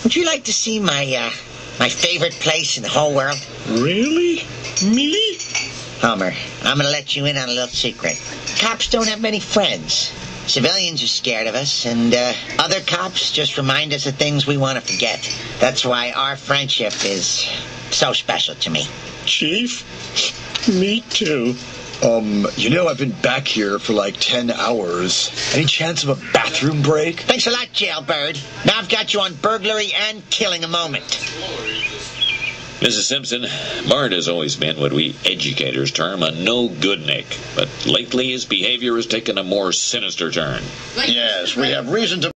Would you like to see my favorite place in the whole world? Really? Me? Homer, I'm gonna let you in on a little secret. Cops don't have many friends. Civilians are scared of us, and other cops just remind us of things we want to forget. That's why our friendship is so special to me. Chief? Me too. I've been back here for like 10 hours. Any chance of a bathroom break? Thanks a lot, Jailbird. Now I've got you on burglary and killing a moment. Mrs. Simpson, Bart has always been what we educators term a no-good-nick, but lately his behavior has taken a more sinister turn. Yes, we have reason to